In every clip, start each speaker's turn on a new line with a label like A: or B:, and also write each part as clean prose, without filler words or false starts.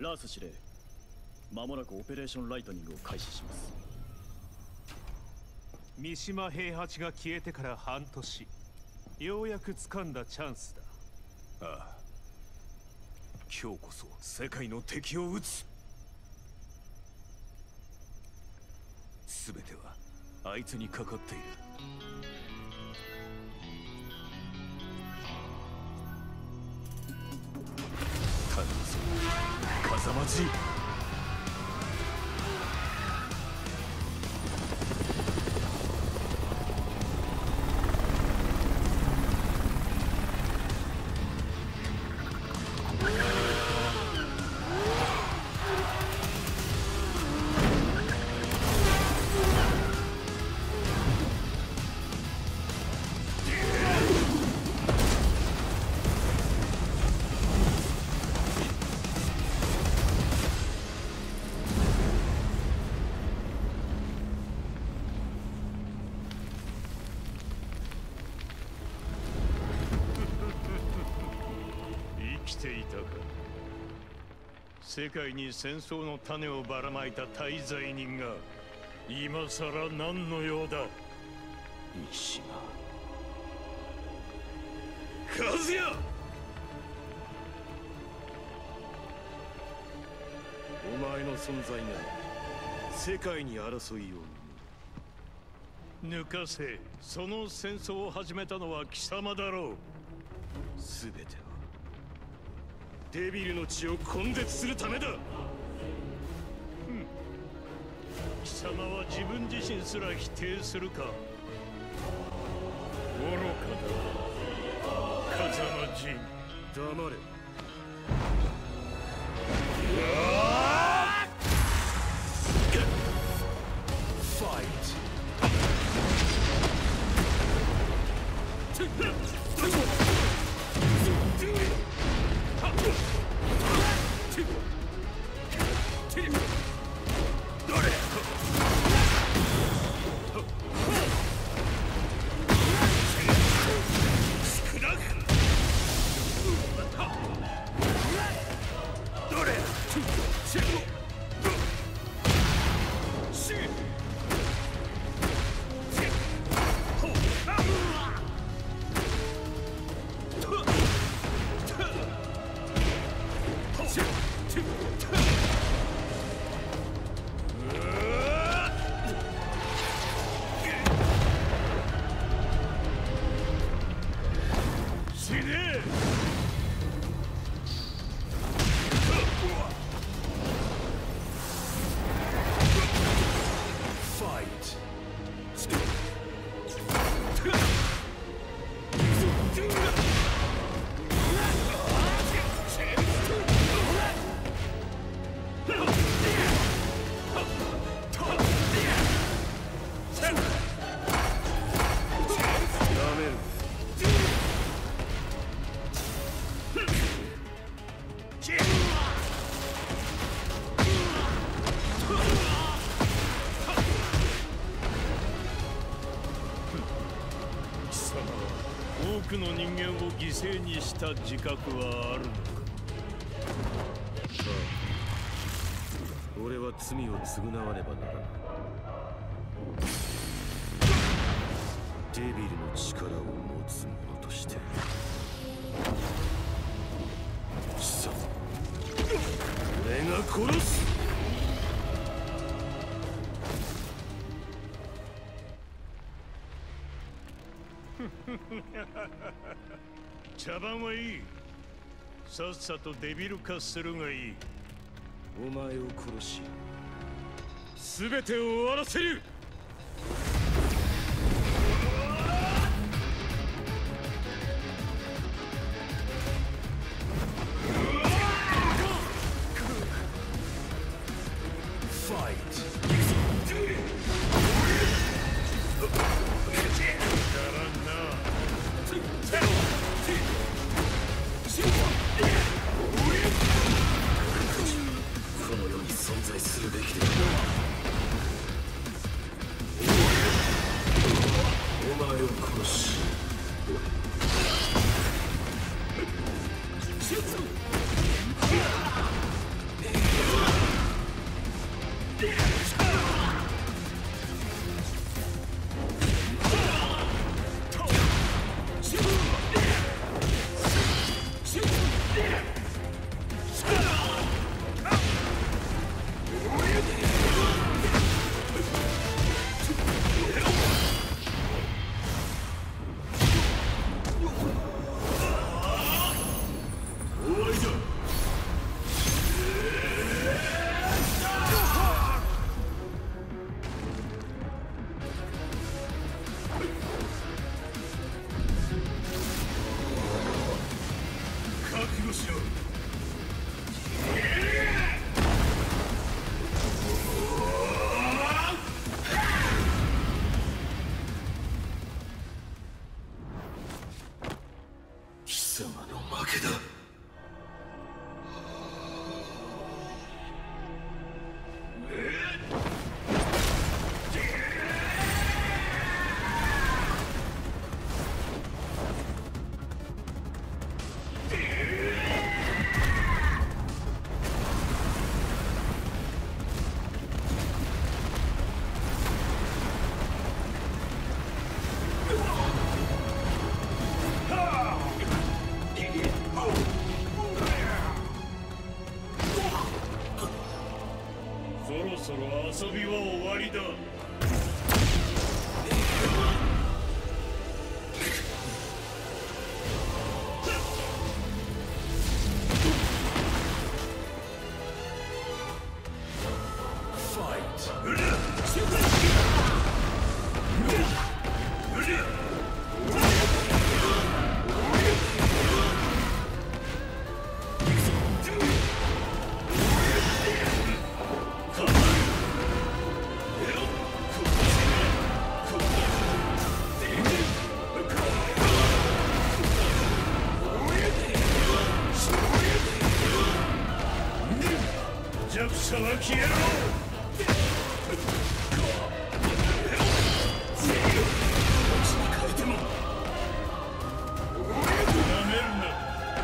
A: ラース司令、間もなくオペレーションライトニングを開始します。
B: 三島平八が消えてから半年、ようやく掴んだチャンスだ。
C: ああ、今日こそ世界の敵を撃つ。全てはあいつにかかっている。頼むぞ風間じい。世界に戦争の種をばらまいた大罪人が今さら何の用だ。三島和也、お前の存在が世界に争いを抜かせ。その戦争を始めたのは貴様だろう。全てはデビルの血を根絶するためだ。貴様は自分自身すら否定するか。愚かだ風間仁。黙れ。ファイ多くの人間を犠牲にした自覚はあるのか。俺は罪を償わねばならない。デビルの力を持つ者として。貴様、俺が殺す。茶番はいい。さっさとデビル化するがいい。お前を殺し全てを終わらせる。 そろ遊びは終わりだ。弱者は消えろ。なめるな。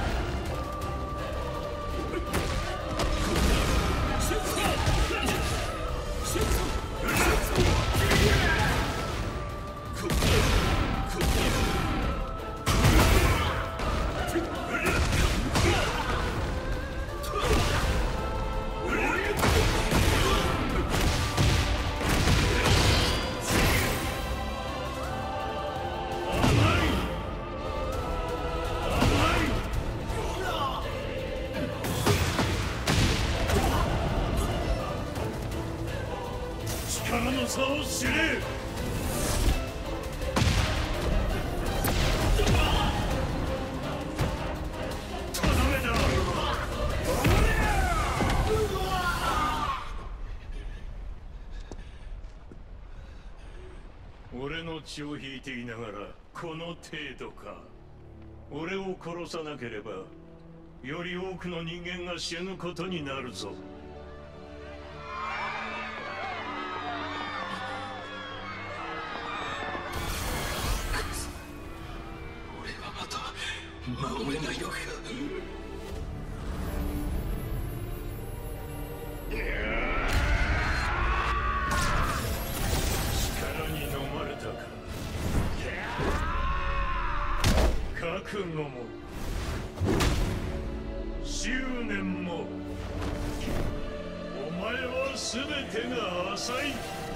C: 力の差を知れ。とどめだ。俺の血を引いていながらこの程度か。俺を殺さなければより多くの人間が死ぬことになるぞ。
D: 守れないのか。
C: 力に飲まれたか。覚悟も執念もお前は全てが浅い。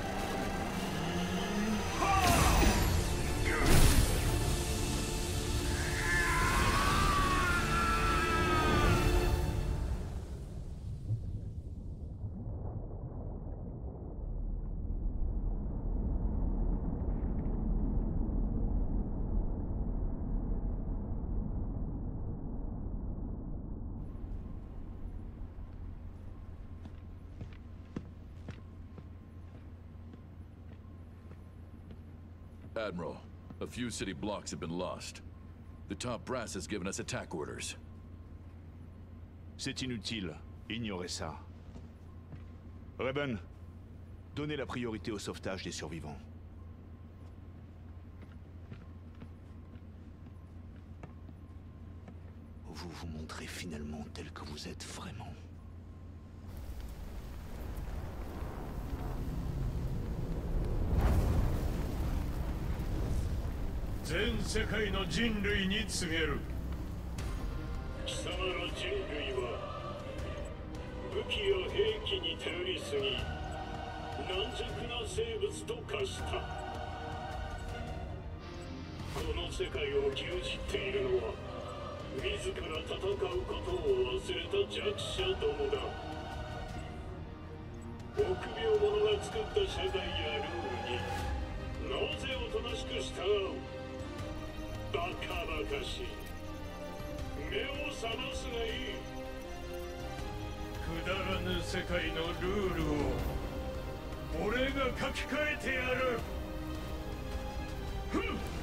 E: Admiral, a few city blocks have been lost. The top brass has given us attack orders.
F: C'est inutile. Ignorez ça. Raven, donnez la priorité au sauvetage des survivants. Vous vous montrez finalement tel que vous êtes vraiment.
C: 全世界の人類に告げる。
D: 貴様ら人類は武器や兵器に頼りすぎ軟弱な生物と化した。この世界を牛耳っているのは自ら戦うことを忘れた弱者どもだ。臆病者が作った社会やルールになぜおとなしく従う。バカバカしい。目を覚ますがいい。
C: くだらぬ世界のルールを俺が書き換えてやる。ふん。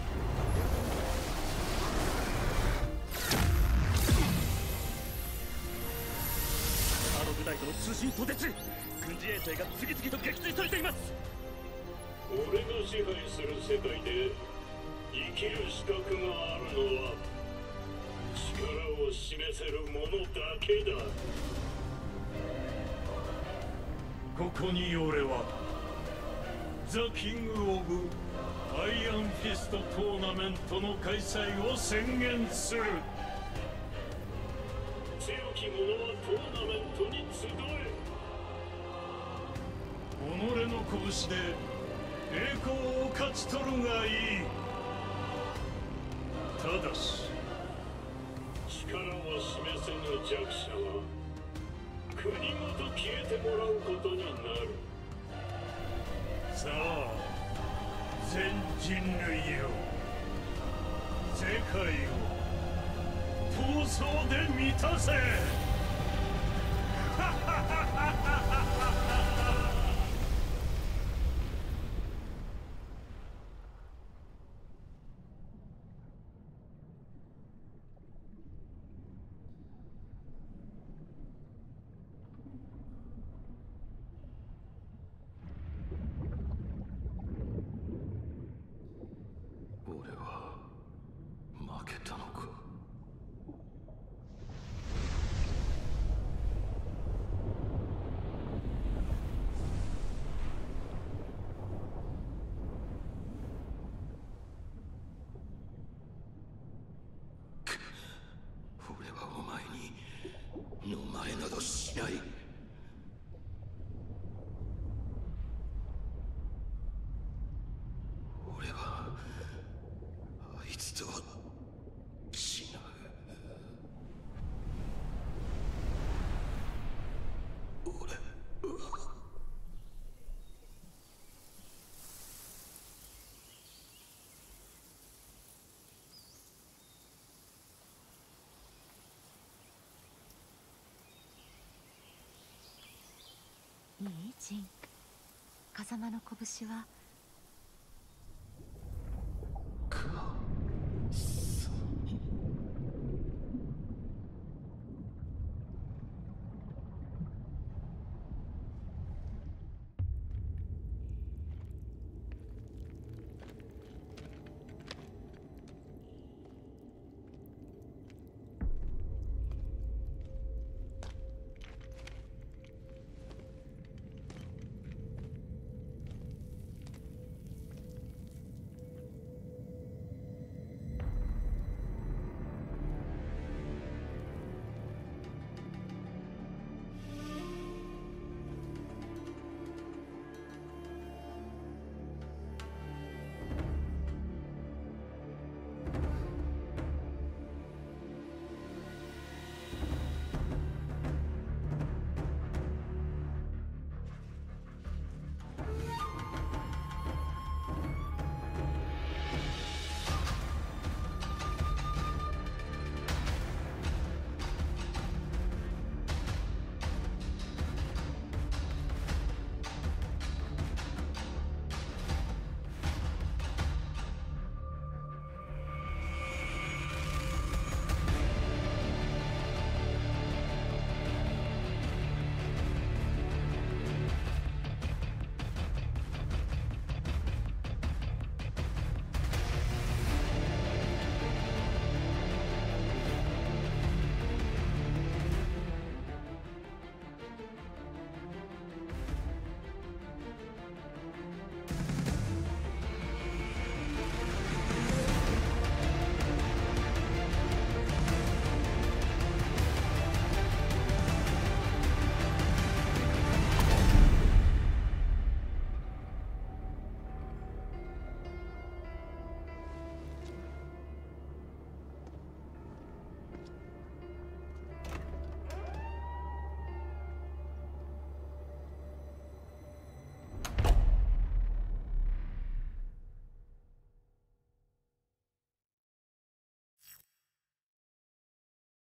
A: あの部隊との通信途絶。軍事衛星が次々と撃墜されています。
D: 俺が支配する世界で生きる資格があるのは力を示せる者だけだ。
C: ここに俺はザ・キング・オブ・アイアンフィストトーナメントの開催を宣言する。
D: 強き者はトーナメントに集え。
C: 己の拳で栄光を勝ち取るがいい。ただし
D: 力を示せぬ弱者は国ごと消えてもらうことになる。
C: さあ全人類よ、世界を闘争で満たせ。
E: 俺は負けたのか。俺はお前に飲まれなどしない。俺はあいつとは違う。俺は
G: いいジン。風間の拳は